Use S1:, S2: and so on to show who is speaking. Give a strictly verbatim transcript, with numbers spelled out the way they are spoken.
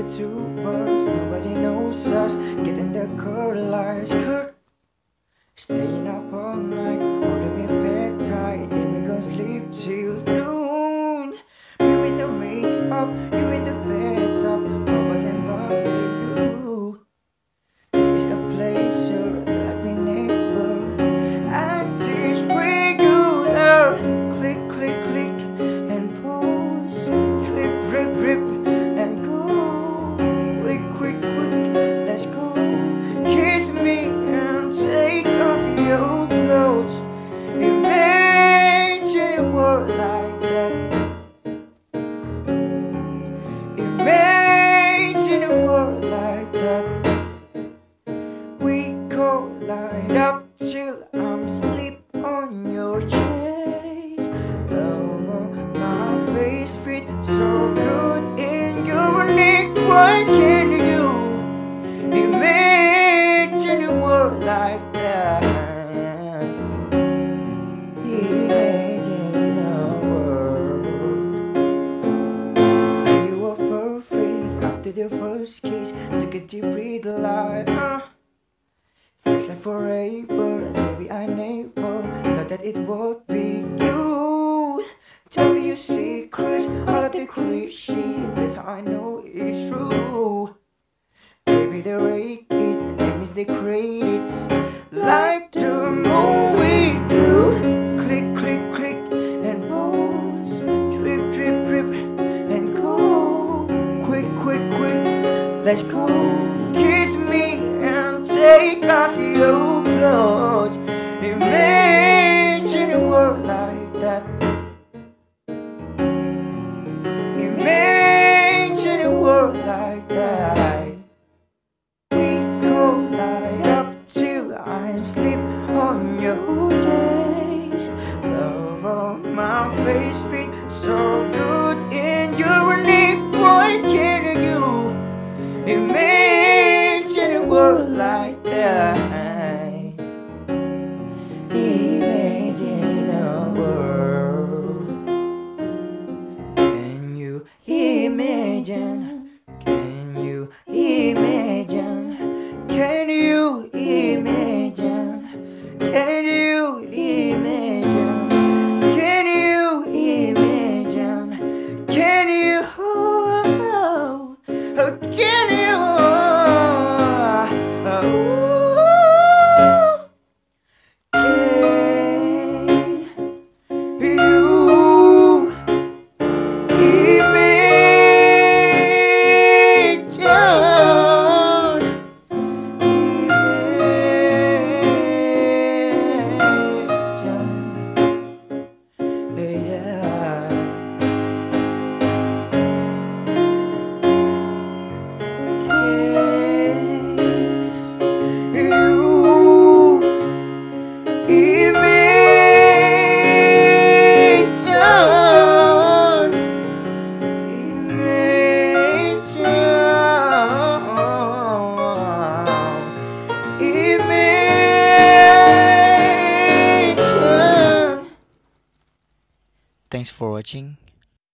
S1: two of us, nobody knows us. Getting the curl lights, curl. Staying up all night, ordering bedtime, then we gon' sleep till noon. Me with the makeup, you in the bathtub, Mama's and you. This is a pleasure that we never act is regular. Click, click, click, and pause. Drip, drip, drip, and go. Quick, quick, quick, let's go. Kiss me and take off your clothes. Imagine a world like that. Imagine a world like that. We collide up till I'm asleep on your chest. Oh, my face feels so good in your neck. Why can't you imagine a world like that? Imagine a world. You were perfect after the first kiss. Took a deep breath like uh. Feels like forever, baby I never thought that it would be you. Tell me your secrets, all of the creep shit, that's how I know it's true. Baby they rate it, that means they credits, like the movies do. Click, click, click, and pause. Drip, drip, drip, and go. Quick, quick, quick, let's go. Kiss me and take off your clothes. Imagine a world like that. Imagine a world like that. We collide up till I sleep on your days. Love on my face feet so good in your neck. Why can't you imagine a world like that? Imagine a world. Can you imagine? Can you imagine? Can you imagine? Can you imagine? Can you imagine? Can you? Oh, oh, can you?
S2: Thanks for watching.